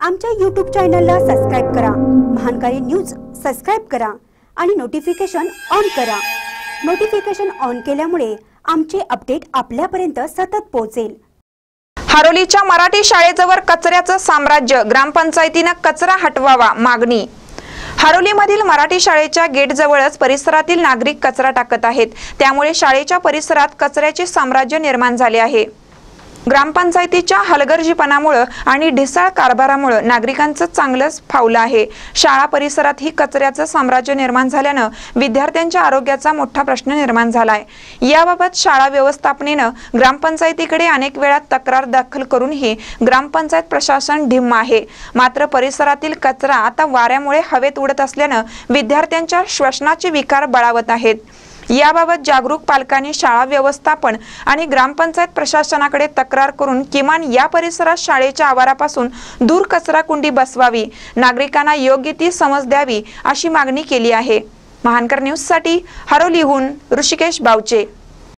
आमच्या YouTube चॅनलला subscribe करा, महानकारी न्यूज सबस्क्राइब करा आणि नोटिफिकेशन ऑन करा। नोटिफिकेशन ऑन केल्यामुळे आमचे अपडेट आपल्यापर्यंत सतत पोहोचेल। हरोलीच्या मराठी शाळेजवळ कचऱ्याचं साम्राज्य, ग्रामपंचायतीने कचरा हटवावा मागणी। हरोलीमधील मराठी शाळेच्या गेटजवळच परिसरातील नागरिक कचरा टाकत आहेत, त्यामुळे शाळेच्या परिसरात कचऱ्याचे साम्राज्य निर्माण झाले आहे। ग्रामपंचायतीच्या हलगर्जीपणामुळे आणि ढिसाळ कारभारामुळे नागरिकांचं चांगलंच फावलं आहे। शाळा परिसरात ही कचऱ्याचं साम्राज्य निर्माण झाल्याने विद्यार्थ्यांच्या आरोग्याचा मोठा प्रश्न निर्माण झालाय। याबाबत शाळा व्यवस्थापनेने ग्रामपंचायतीकडे अनेक वेळा तक्रार दाखल करूनही ग्रामपंचायत प्रशासन ढिम्म आहे। मात्र परिसरातील कचरा आता वाऱ्यामुळे हवेत उडत असल्याने विद्यार्थ्यांच्या श्वसनाचे विकार बळावत आहेत। याबाबत जागरूक पालकांनी शाळा व्यवस्थापन आणि ग्रामपंचायत प्रशासनाकडे तक्रार करून किमान या परिसरात शाळेच्या आवारापासून दूर कचरा कुंडी बसवावी, नागरिकांना योग्य ती समज द्यावी अशी मागणी केली आहे। महानकर न्यूज साठी हरोलीहून ऋषिकेश बावचे।